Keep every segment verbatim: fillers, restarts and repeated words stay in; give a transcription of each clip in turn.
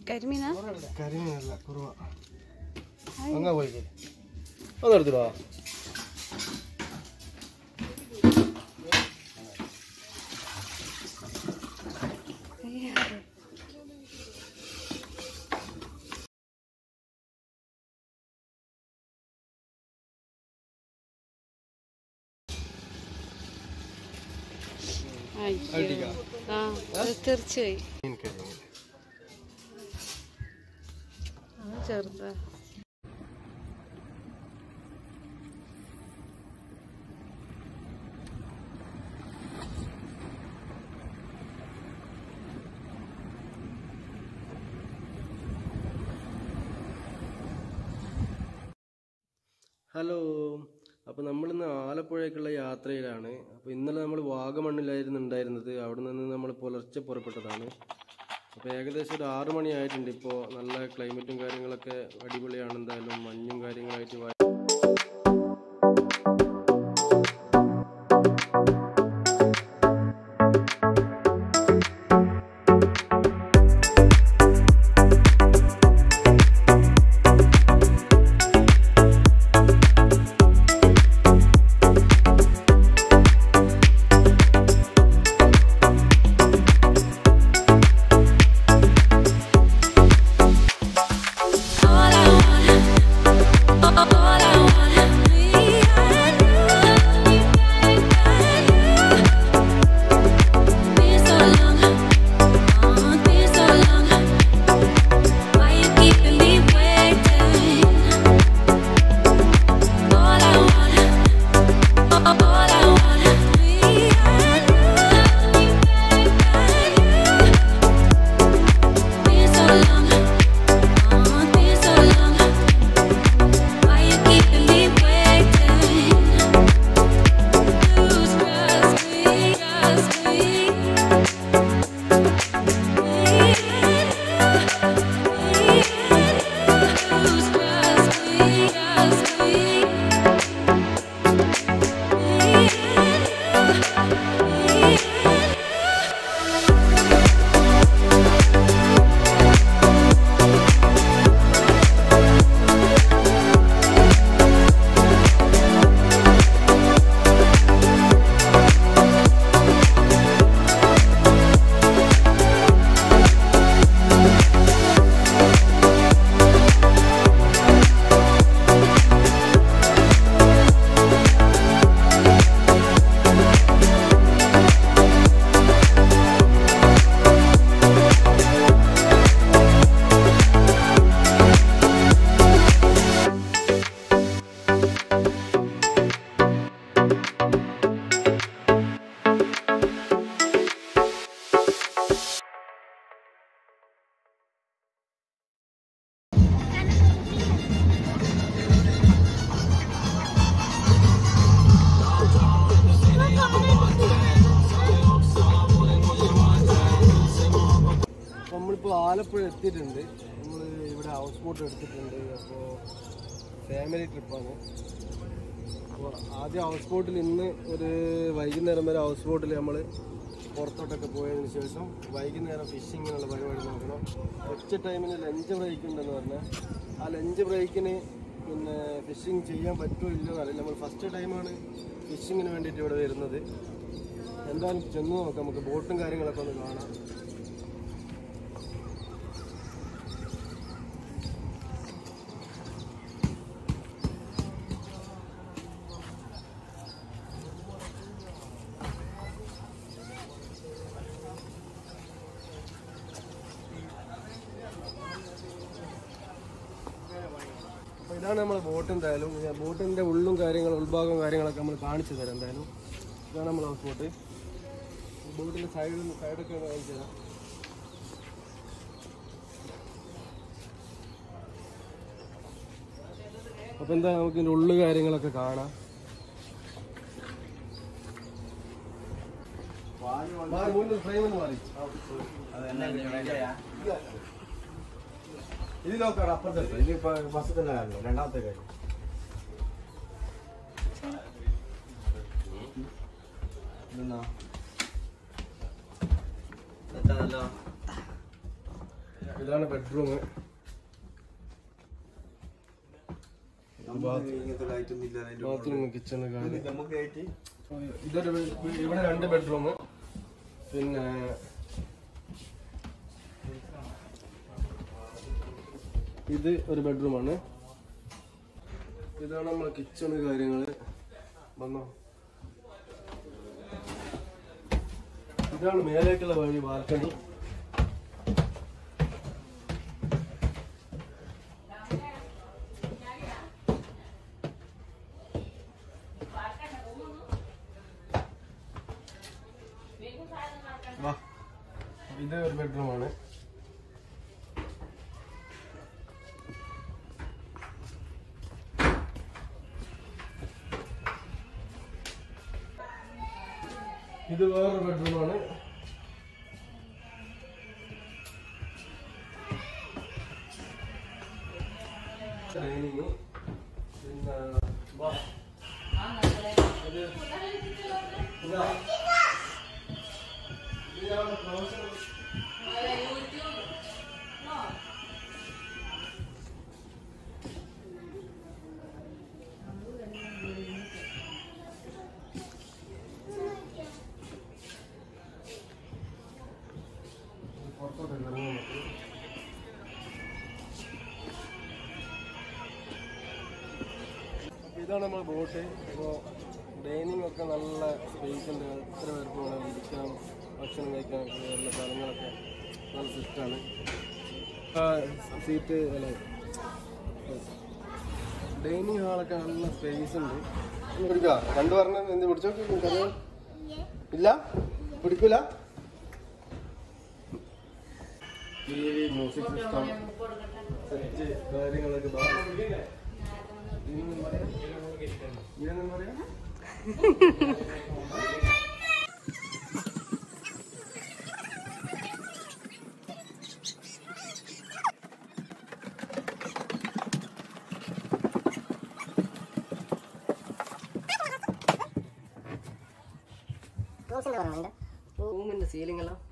കരിമീനാ? കരിമീനല്ല, കുറുവ. അങ്ങ പോയി അതെടുത്തിടുവാ. തീർച്ചയായി ചെറുതാ. ഹലോ, അപ്പോൾ നമ്മളിന്ന് ആലപ്പുഴയ്ക്കുള്ള യാത്രയിലാണ്. അപ്പോൾ ഇന്നലെ നമ്മൾ വാഗമണ്ണിലായിരുന്നു ഉണ്ടായിരുന്നത്. അവിടെ നിന്ന് നമ്മൾ പുലർച്ചെ പുറപ്പെട്ടതാണ്. അപ്പോൾ ഏകദേശം ഒരു ആറു മണിയായിട്ടുണ്ട്. ഇപ്പോൾ നല്ല ക്ലൈമറ്റും കാര്യങ്ങളൊക്കെ അടിപൊളിയാണ്. എന്തായാലും മഞ്ഞും കാര്യങ്ങളായിട്ട് നമ്മളിപ്പോൾ ആലപ്പുഴ എത്തിയിട്ടുണ്ട്. നമ്മൾ ഇവിടെ ഹൗസ് ബോട്ട് എടുത്തിട്ടുണ്ട്. അപ്പോൾ ഫാമിലി ട്രിപ്പാണ്. അപ്പോൾ ആദ്യം ഹൗസ് ബോട്ടിൽ ഇന്ന് ഒരു വൈകുന്നേരം വരെ ഹൗസ് ബോട്ടിൽ നമ്മൾ പുറത്തോട്ടൊക്കെ പോയതിന് ശേഷം വൈകുന്നേരം ഫിഷിങ്ങിനുള്ള പരിപാടി നോക്കണം. ഉച്ച ടൈമിന് ലഞ്ച് ബ്രേക്ക് ഉണ്ടെന്ന് പറഞ്ഞാൽ ആ ലഞ്ച് ബ്രേക്കിന് പിന്നെ ഫിഷിങ് ചെയ്യാൻ പറ്റുമോ ഇല്ലയോ എന്നറിയില്ല. നമ്മൾ ഫസ്റ്റ് ടൈമാണ് ഫിഷിങ്ങിന് വേണ്ടിയിട്ട് ഇവിടെ വരുന്നത്. എന്തായാലും ചെന്ന് നോക്കാം, നമുക്ക് ബോട്ടും കാര്യങ്ങളൊക്കെ ഒന്ന് കാണാം. അപ്പോൾ ഇതാണ് നമ്മളെ ബോട്ട്. എന്തായാലും ബോട്ടിൻ്റെ ഉള്ളും കാര്യങ്ങളും ഉൾഭാഗവും കാര്യങ്ങളൊക്കെ നമ്മൾ കാണിച്ചു തരാം. എന്തായാലും ഇതാണ് നമ്മൾ ഹൗസ് ബോട്ട്. ബോട്ടിൻ്റെ സൈഡിൽ സൈഡൊക്കെ കാണിച്ചു തരാം. അപ്പോൾ എന്താ നമുക്ക് ഇതിൻ്റെ ഉള്ളു കാര്യങ്ങളൊക്കെ കാണാം. ഫ്രെയിമെന്ന് മാറി ഇതിലൊക്കെ അപ്പുറത്തെ ഇതിപ്പോ ബസ് തന്നെ കാര്യം രണ്ടാമത്തെ കാര്യം ഇതാണ് ബെഡ്റൂം. Bathroom kitchen. ഇതൊരു ഇവിടെ രണ്ട് ബെഡ്റൂം. പിന്നെ ഇത് ഒരു ബെഡ്റൂമാണ്. ഇതാണ് നമ്മളെ കിച്ചണ് കാര്യങ്ങള്. വന്നോ, ഇതാണ് മേലേക്കുള്ള വഴി, ബാൽക്കണി. ഇത് ഒരു ബെഡ്റൂമാണ്. ഇത് വേറൊരു ബെഡ്റൂമാണ്. ഡൈനിങ്. പിന്നെ ഇതാണ് നമ്മളെ ബോട്ട്. ഇപ്പോൾ ഡൈനിങ് ഒക്കെ നല്ല സ്പേസ് ഉണ്ട്. എത്ര പേർക്ക് വേണം ഇരിക്കാം, ഭക്ഷണം കഴിക്കാൻ നല്ല സ്ഥലങ്ങളൊക്കെ നല്ല സിസ്റ്റാണ്. സീറ്റ് അല്ല, ഡൈനിങ് ഹാളൊക്കെ നല്ല സ്പേസ് ഉണ്ട്. പിടിക്കുക രണ്ടു പറഞ്ഞ എന്ത് പിടിച്ചോ? ഇല്ല, പിടിക്കൂല. T V, music system, set കാര്യങ്ങളൊക്കെ പറയാ. റൂമിന്റെ സീലിംഗ് എല്ലാം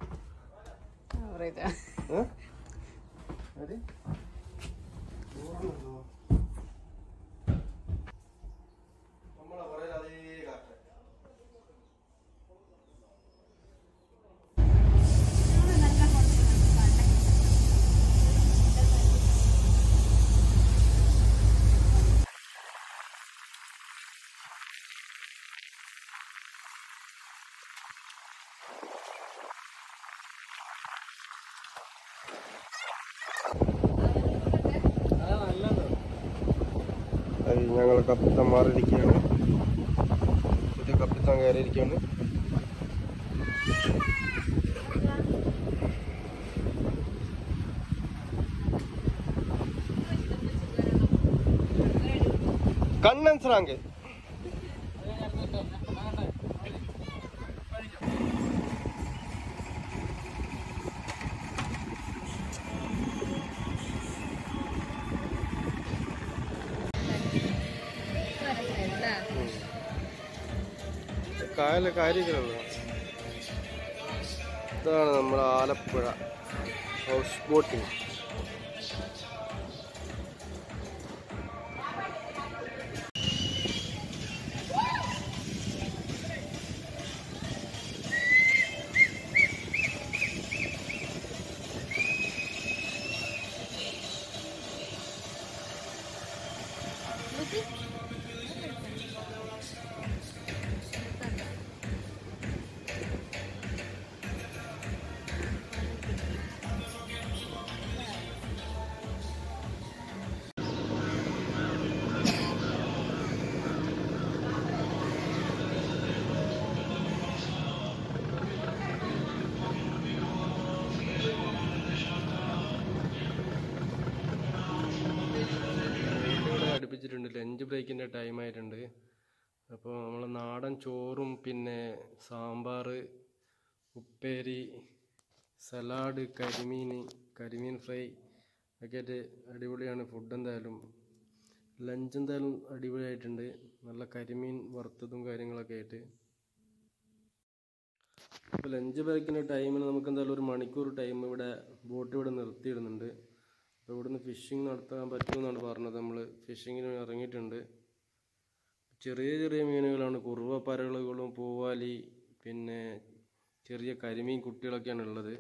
ഞങ്ങൾ കപ്പിത്താൻ മാറിയിരിക്കുകയാണ്. ഇത് കപ്പിത്താൻ കയറിയിരിക്കുകയാണ്. കണ്ണൻസ്രാങ്ക് കായല കാര്യങ്ങളുള്ളൂ. ഇതാണ് നമ്മുടെ ആലപ്പുഴ ഹൗസ് ബോട്ടിങ്. അടുപ്പിച്ചിട്ടുണ്ട്. ലഞ്ച് ബ്രേക്കിൻ്റെ ടൈം ആയിട്ടുണ്ട്. അപ്പോൾ നമ്മൾ നാടൻ ചോറും പിന്നെ സാമ്പാർ, ഉപ്പേരി, സലാഡ്, കരിമീൻ കരിമീൻ ഫ്രൈ ഒക്കെ ആയിട്ട് അടിപൊളിയാണ് ഫുഡ്. എന്തായാലും ലഞ്ച് എന്തായാലും അടിപൊളിയായിട്ടുണ്ട്. നല്ല കരിമീൻ വറുത്തതും കാര്യങ്ങളൊക്കെ ആയിട്ട്. ഇപ്പോൾ ലഞ്ച് ബ്രേക്കിൻ്റെ ടൈമിന് നമുക്ക് എന്തായാലും ഒരു മണിക്കൂർ ടൈം ഇവിടെ ബോട്ട് ഇവിടെ നിർത്തിയിടുന്നുണ്ട്. അപ്പോൾ ഇവിടുന്ന് ഫിഷിങ് നടത്താൻ പറ്റുമെന്നാണ് പറഞ്ഞത്. നമ്മൾ ഫിഷിങ്ങിന് ഇറങ്ങിയിട്ടുണ്ട്. ചെറിയ ചെറിയ മീനുകളാണ്, കുറുവ പരലുകളും പൂവാലി പിന്നെ ചെറിയ കരിമീൻ കുട്ടികളൊക്കെയാണ് ഉള്ളത്.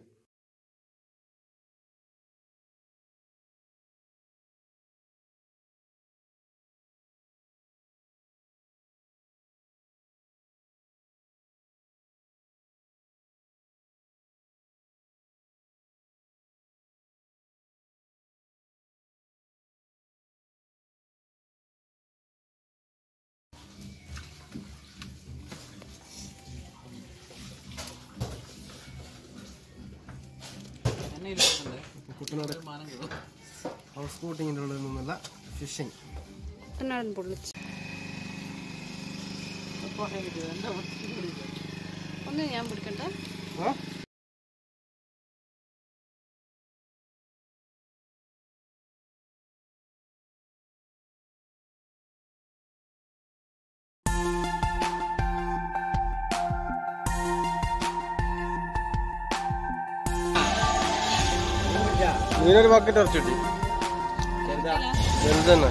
കുട്ടനാട് ഹൗസ് ബോട്ടിങ്ങിൻ്റെ ഉള്ളിൽ നിന്നുള്ള ഫിഷിങ്. ഒന്ന് ഞാൻ പിടിക്കട്ടെ. മീനൊരു ബക്കറ്റ് ഇറച്ചി കിട്ടി. വലുതന്നെ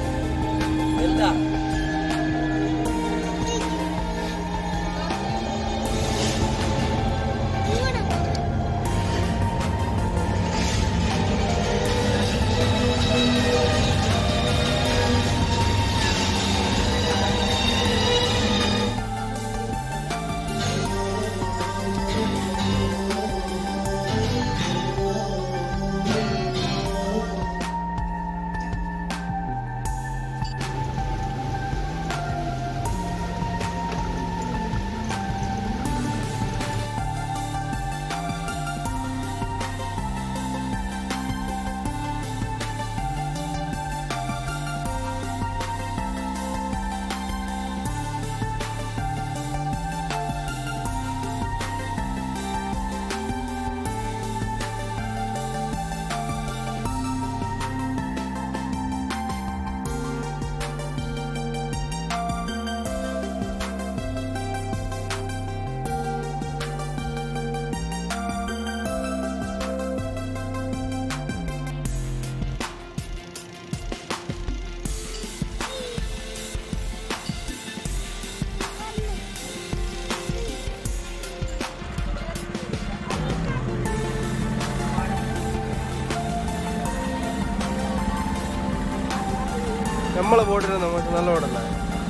നമ്മളെ ബോട്ടിന് നമുക്ക് നല്ല ബോട്ടല്ല.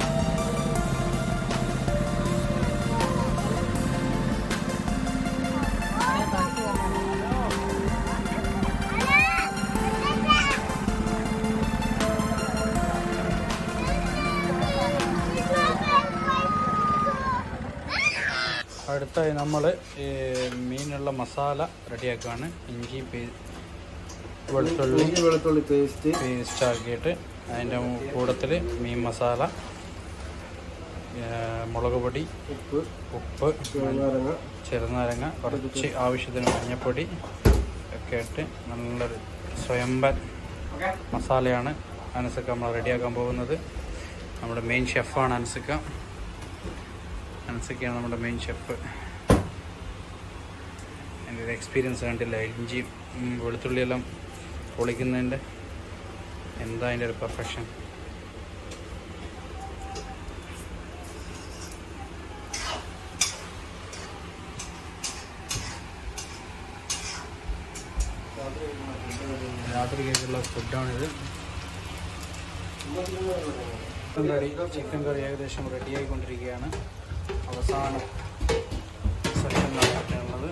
അടുത്തായി നമ്മൾ മീനുള്ള മസാല റെഡിയാക്കുകയാണ്. ഇഞ്ചി വെളുത്തുള്ളി വെളുത്തുള്ളി പേസ്റ്റ് പേസ്റ്റ് ആക്കിയിട്ട് അതിൻ്റെ കൂട്ടത്തിൽ മീൻ മസാല, മുളക് പൊടി, ഉപ്പ് ഉപ്പ് ചെറുനാരങ്ങ, കുറച്ച് ആവശ്യത്തിന് മഞ്ഞൾപ്പൊടി ഒക്കെ ഇട്ട് നല്ലൊരു സ്വയംഭൻ മസാലയാണ് അനസക്ക നമ്മൾ റെഡിയാക്കാൻ പോകുന്നത്. നമ്മുടെ മെയിൻ ഷെഫാണ് അനസക്ക. അനസക്കയാണ് നമ്മുടെ മെയിൻ ഷെഫ്. എൻ്റെ ഒരു എക്സ്പീരിയൻസ് കണ്ടില്ല, ഇഞ്ചി വെളുത്തുള്ളിയെല്ലാം പൊളിക്കുന്നതിൻ്റെ എന്താ അതിൻ്റെ ഒരു പെർഫെക്ഷൻ. രാത്രിക്കുള്ള ഫുഡാണിത്. ചിക്കൻ കറി ചിക്കൻ കറി ഏകദേശം റെഡിയായിക്കൊണ്ടിരിക്കുകയാണ്. അവസാന സെക്ഷൻ നടന്നിട്ടുള്ളത്.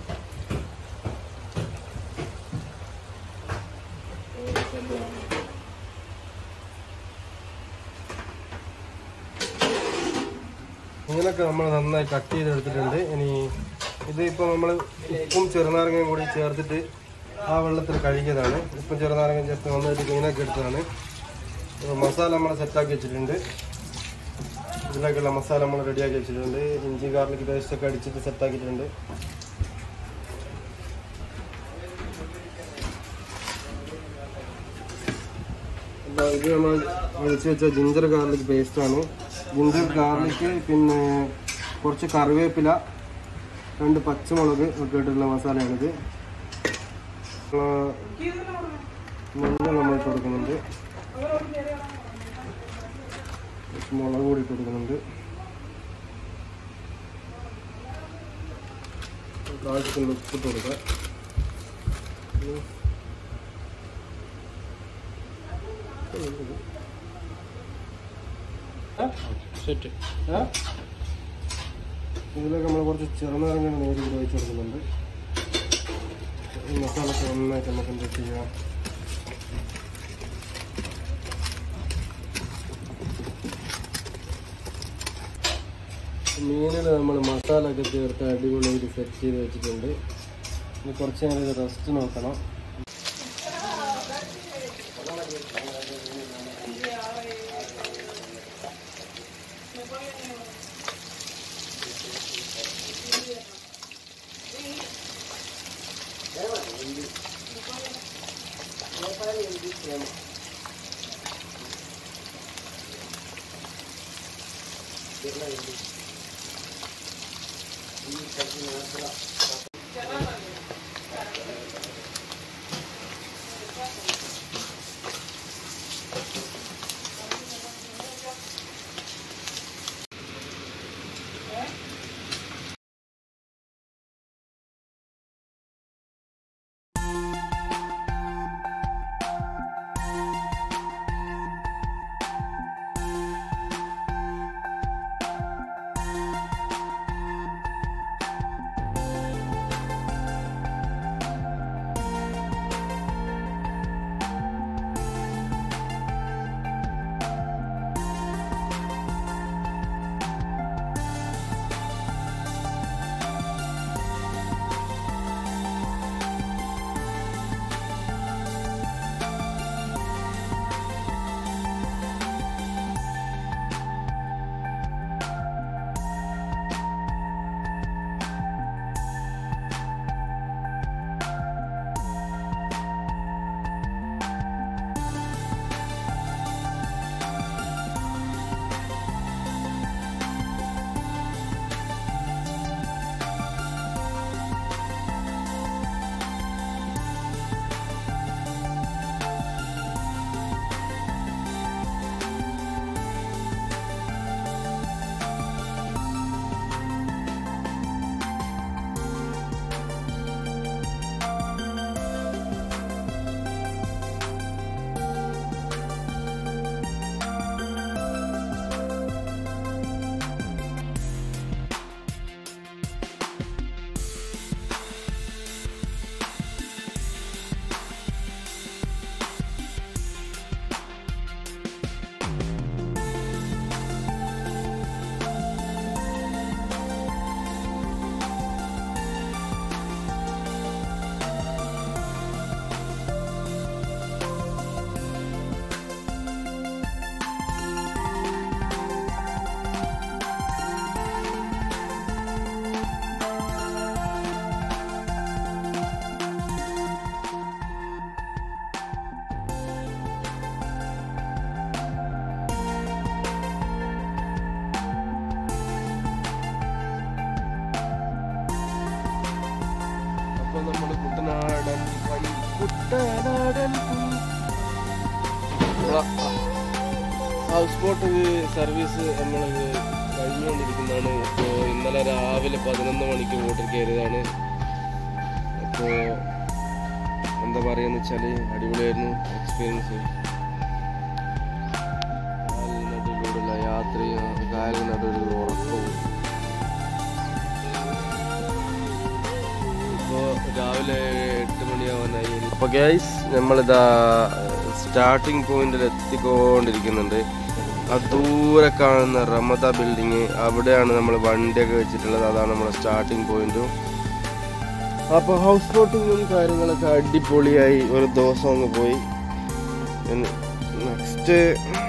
മീനൊക്കെ നമ്മൾ നന്നായി കട്ട് ചെയ്തെടുത്തിട്ടുണ്ട്. ഇനി ഇത് ഇപ്പോൾ നമ്മൾ ഉപ്പും ചെറുനാരങ്ങയും കൂടി ചേർത്തിട്ട് ആ വെള്ളത്തിൽ കഴുകിയതാണ്. ഉപ്പും ചെറുനാരങ്ങയും ചേർത്ത് നന്നായിട്ട് ക്ലീനാക്കി എടുത്തതാണ്. ഇപ്പോൾ മസാല നമ്മൾ സെറ്റാക്കി വെച്ചിട്ടുണ്ട്. ഇതിലേക്കുള്ള മസാല നമ്മൾ റെഡിയാക്കി വെച്ചിട്ടുണ്ട്. ഇഞ്ചി ഗാർലിക് പേസ്റ്റൊക്കെ അടിച്ചിട്ട് സെറ്റാക്കിയിട്ടുണ്ട്. ഇത് നമ്മൾ അടിച്ചു വെച്ച ജിഞ്ചർ ഗാർലിക് പേസ്റ്റാണ്. ജിഞ്ചർ ഗാർലിക്ക്, പിന്നെ കുറച്ച് കറിവേപ്പില, രണ്ട് പച്ചമുളക് ഒക്കെ ഇട്ടിട്ടുള്ള മസാലയാണിത്. മഞ്ഞൾ നമ്മൾ ഇട്ട് കൊടുക്കുന്നുണ്ട്, മുളക് കൂടി ഇട്ട് കൊടുക്കുന്നുണ്ട്, ആവശ്യത്തിന് ഉപ്പിട്ട് കൊടുക്കാം. സെറ്റ്. ഇതിലേക്ക് നമ്മൾ കുറച്ച് ചെറുനാരങ്ങ നീര് കൂടി ഒഴിച്ച് കൊടുക്കുന്നുണ്ട്. ഈ മസാല ഒക്കെ നന്നായിട്ട് നമുക്ക് എന്ത് ചെയ്യാം, മീനിൽ നമ്മൾ മസാല ഒക്കെ ചേർത്ത് അടിപൊളിയായിട്ട് സെറ്റ് ചെയ്ത് വെച്ചിട്ടുണ്ട്. ഇനി കുറച്ച് നേരം ഇത് റെസ്റ്റ് നോക്കണം. നമ്മുടെ കുട്ടനാടൻ കുട്ടനാടൻ ഹൗസ് ബോട്ട് സർവീസ് നമ്മൾ കഴിഞ്ഞുകൊണ്ടിരിക്കുന്നതാണ്. ഇപ്പോൾ ഇന്നലെ രാവിലെ പതിനൊന്ന് മണിക്ക് ബോട്ടിൽ കയറിയതാണ്. അപ്പോൾ എന്താ പറയുകയെന്ന് വെച്ചാൽ അടിപൊളിയായിരുന്നു എക്സ്പീരിയൻസ്. കാലിനടുവിലൂടെയുള്ള യാത്രയും കാലിനടൊരു ഉറക്കവും. ഇപ്പോൾ രാവിലെ എട്ട് മണിയാവാനായി. അപ്പോൾ ഗൈസ് നമ്മളിതാ സ്റ്റാർട്ടിങ് പോയിന്റിൽ എത്തിക്കൊണ്ടിരിക്കുന്നുണ്ട്. ആ ദൂരെ കാണുന്ന റമദ ബിൽഡിങ്, അവിടെയാണ് നമ്മൾ വണ്ടിയൊക്കെ വെച്ചിട്ടുള്ളത്. അതാണ് നമ്മുടെ സ്റ്റാർട്ടിങ് പോയിന്റും. അപ്പോൾ ഹൗസ് ബോട്ടിങ്ങും കാര്യങ്ങളൊക്കെ അടിപൊളിയായി ഒരു ദിവസം അങ്ങ് പോയി. നെക്സ്റ്റ്